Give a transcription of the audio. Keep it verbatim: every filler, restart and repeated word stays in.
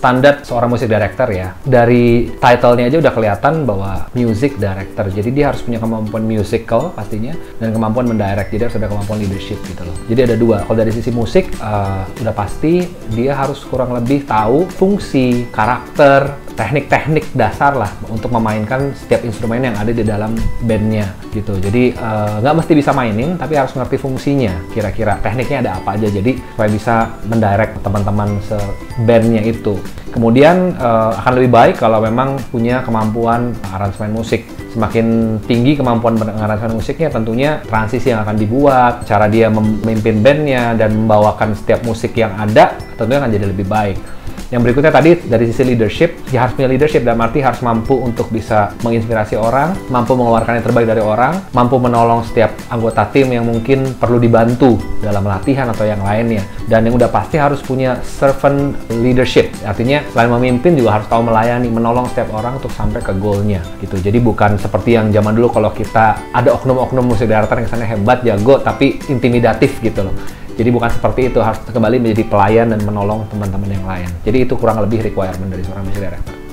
standar seorang music director ya. Dari title-nya aja udah kelihatan bahwa music director. Jadi dia harus punya kemampuan musical pastinya dan kemampuan mendirect. Jadi harus ada kemampuan leadership gitu loh. Jadi ada dua. Kalau dari sisi musik uh, udah pasti dia harus kurang lebih tahu fungsi, karakter, teknik-teknik dasar lah untuk memainkan setiap instrumen yang ada di dalam bandnya gitu. Jadi nggak uh, mesti bisa mainin, tapi harus ngerti fungsinya. Kira-kira tekniknya ada apa aja. Jadi supaya bisa mendirect teman-teman se-bandnya itu. Kemudian uh, akan lebih baik kalau memang punya kemampuan aransemen musik. Semakin tinggi kemampuan aransemen musiknya, tentunya transisi yang akan dibuat, cara dia memimpin bandnya dan membawakan setiap musik yang ada, tentunya akan jadi lebih baik. Yang berikutnya tadi dari sisi leadership, dia harus punya leadership dalam arti harus mampu untuk bisa menginspirasi orang, mampu mengeluarkan yang terbaik dari orang, mampu menolong setiap anggota tim yang mungkin perlu dibantu dalam latihan atau yang lainnya. Dan yang udah pasti harus punya servant leadership, artinya selain memimpin juga harus tahu melayani, menolong setiap orang untuk sampai ke goalnya gitu. Jadi bukan seperti yang zaman dulu kalau kita ada oknum-oknum musik director yang kesannya hebat, jago, tapi intimidatif gitu loh. Jadi bukan seperti itu, harus kembali menjadi pelayan dan menolong teman-teman yang lain. Jadi itu kurang lebih requirement dari seorang music director.